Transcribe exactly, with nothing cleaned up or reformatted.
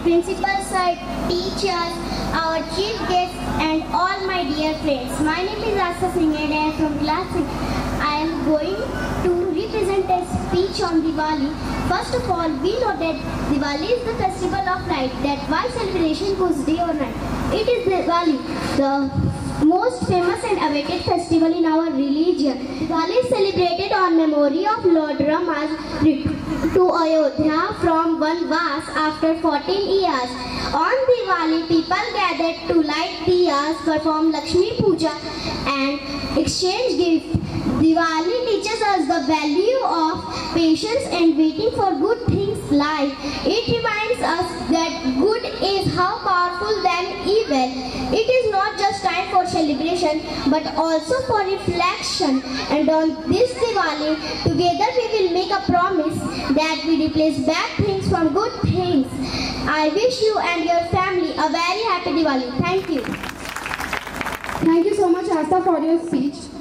principal sir, teachers, our chief guests and all my dear friends. My name is Asa Singh and I am from class six. I am going to represent a speech on Diwali. First of all, we know that Diwali is the festival of light, that why celebration goes day or night. It is Diwali, the most famous and awaited festival in our religion. Diwali is celebrated on memory of Lord Rama's return to Ayodhya from Vanvas after fourteen years. On Diwali, people gathered to light diyas, perform Lakshmi Puja and exchange gifts. Diwali teaches us the value of patience and waiting for good things life. It reminds us that good is how powerful than evil. It is not just time for celebration but also for reflection. And on this Diwali, together we will make a promise that we replace bad things from good things. I wish you and your family a very happy Diwali. Thank you. Thank you so much, Asta, for your speech.